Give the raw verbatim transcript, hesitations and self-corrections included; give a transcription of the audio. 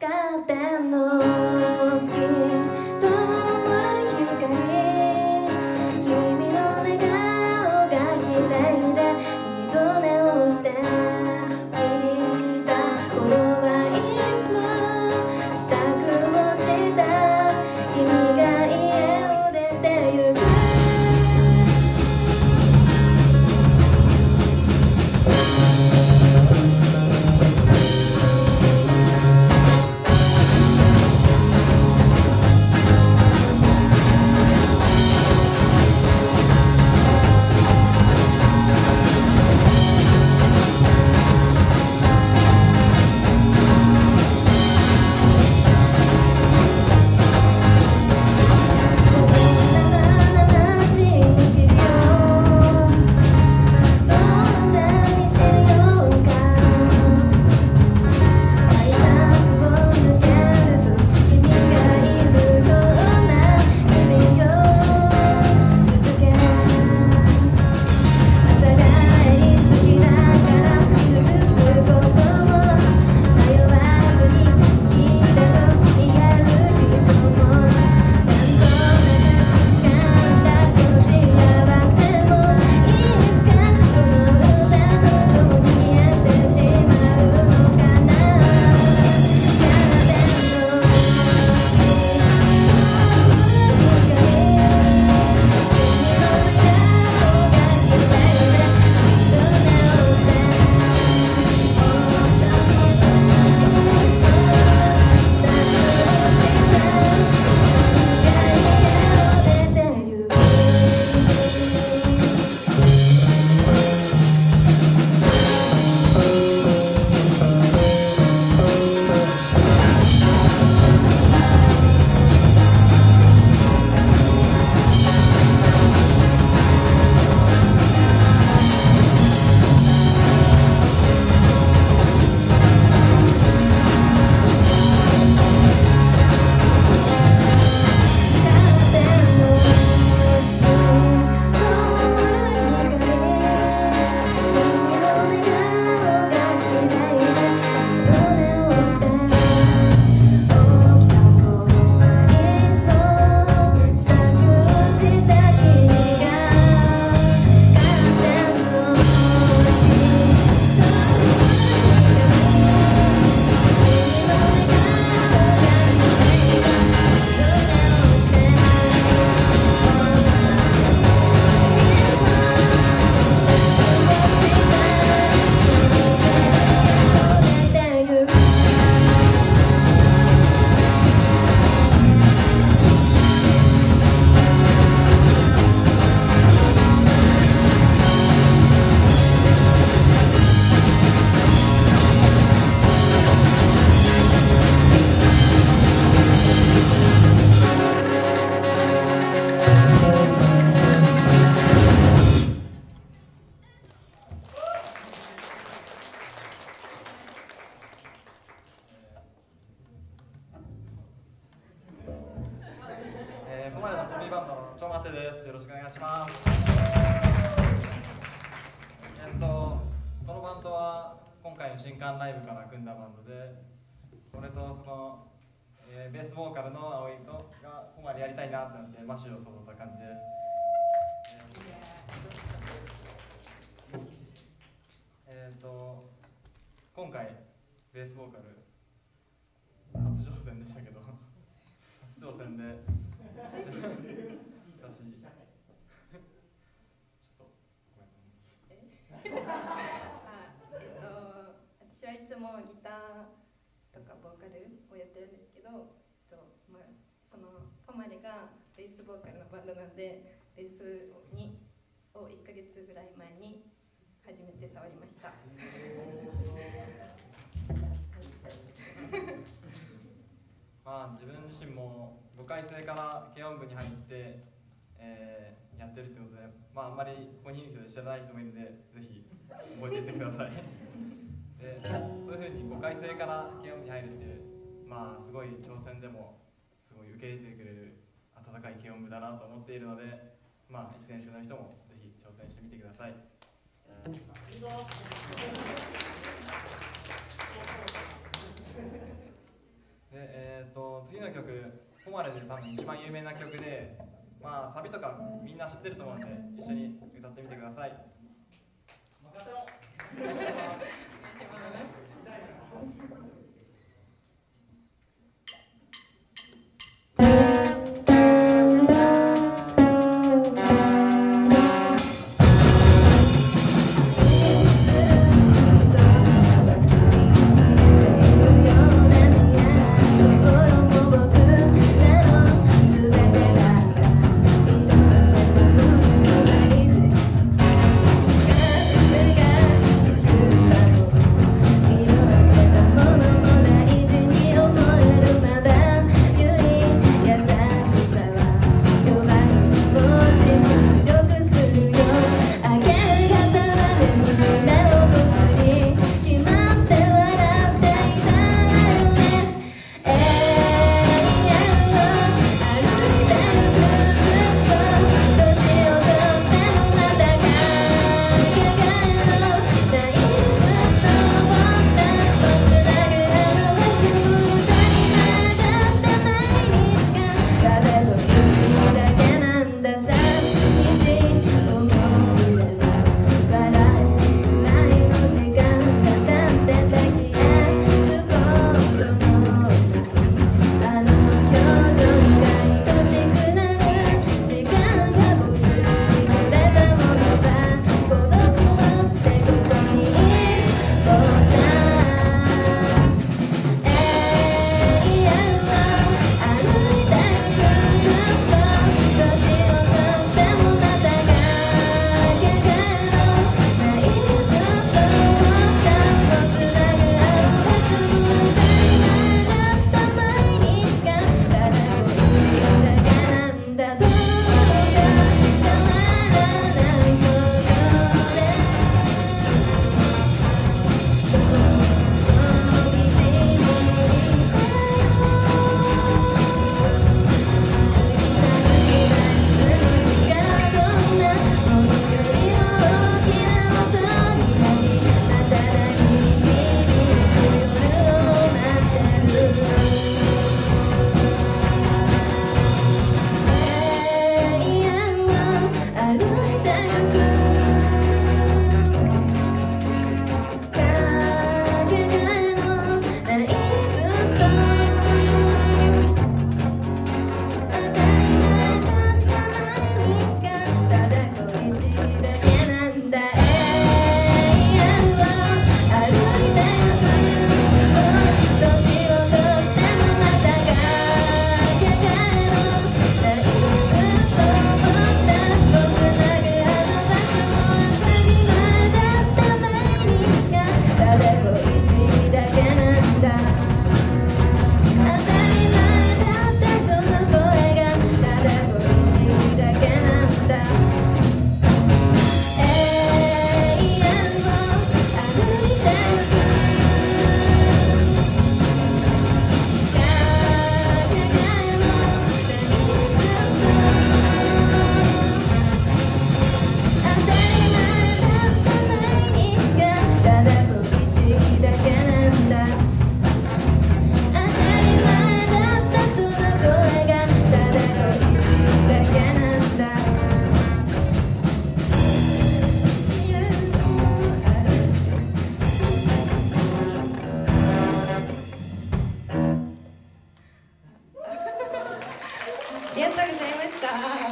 新刊ライブから組んだバンドで、俺とその、えー、ベースボーカルの葵とがここまでやりたいなってなってマシューを誘った感じです。えー、と今回ベースボーカル初挑戦でしたけど初挑戦で私私はいつもギターとかボーカルをやってるんですけど、と、まあ、そのポマレがベースボーカルのバンドなんで、ベースにをいっかげつぐらい前に初めて触りました。 まあ自分自身もごかい生から軽音部に入って、えー、やってるってことで、まああんまりここにいる人で知らない人もいるので、ぜひ覚えていってください。でそういうふうにごかい生から軽音部に入るっていう、まあすごい挑戦でもすごい受け入れてくれる温かい軽音部だなと思っているので、まあいちねん生の人もぜひ挑戦してみてください。 次の曲ポマレで多分一番有名な曲で、まあサビとかみんな知ってると思うんで一緒に歌ってみてください。任せろ。 ありがとうございました。